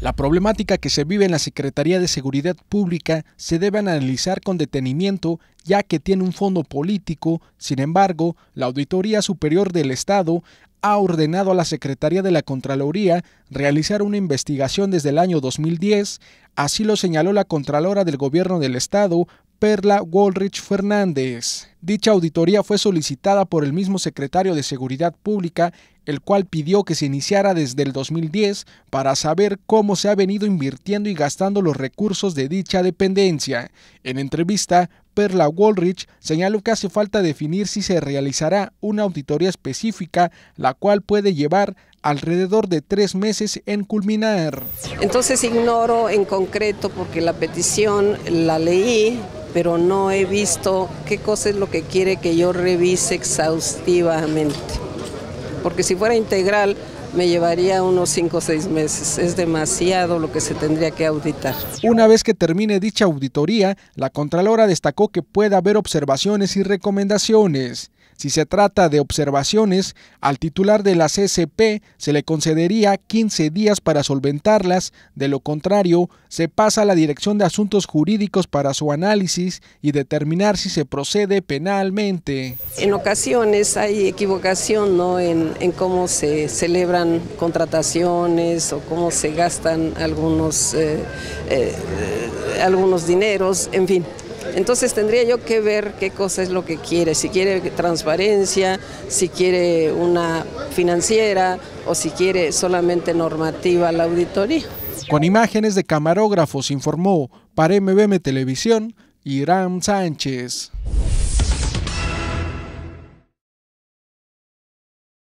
La problemática que se vive en la Secretaría de Seguridad Pública se debe analizar con detenimiento, ya que tiene un fondo político. Sin embargo, la Auditoría Superior del Estado ha ordenado a la Secretaría de la Contraloría realizar una investigación desde el año 2010, así lo señaló la Contralora del Gobierno del Estado, Perla Woolrich Fernández. Dicha auditoría fue solicitada por el mismo secretario de Seguridad Pública, el cual pidió que se iniciara desde el 2010 para saber cómo se ha venido invirtiendo y gastando los recursos de dicha dependencia. En entrevista, Perla Woolrich señaló que hace falta definir si se realizará una auditoría específica, la cual puede llevar alrededor de 3 meses en culminar. Entonces ignoro en concreto, porque la petición la leí, pero no he visto qué cosa es lo que quiere que yo revise exhaustivamente. Porque si fuera integral me llevaría unos 5 o 6 meses. Es demasiado lo que se tendría que auditar. Una vez que termine dicha auditoría, la Contralora destacó que puede haber observaciones y recomendaciones. Si se trata de observaciones, al titular de la CSP se le concedería 15 días para solventarlas. De lo contrario, se pasa a la Dirección de Asuntos Jurídicos para su análisis y determinar si se procede penalmente. En ocasiones hay equivocación, ¿no?, en cómo se celebran contrataciones o cómo se gastan algunos dineros, en fin. Entonces tendría yo que ver qué cosa es lo que quiere, si quiere transparencia, si quiere una financiera o si quiere solamente normativa la auditoría. Con imágenes de camarógrafos informó para MBM Televisión, Irán Sánchez.